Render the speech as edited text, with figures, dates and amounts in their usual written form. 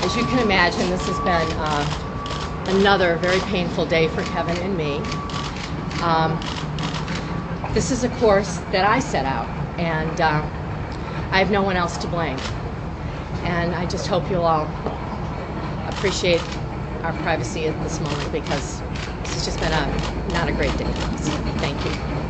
As you can imagine, this has been another very painful day for Kevin and me. This is a course that I set out, and I have no one else to blame. And I just hope you'll all appreciate our privacy at this moment, because this has just been not a great day for us. Thank you.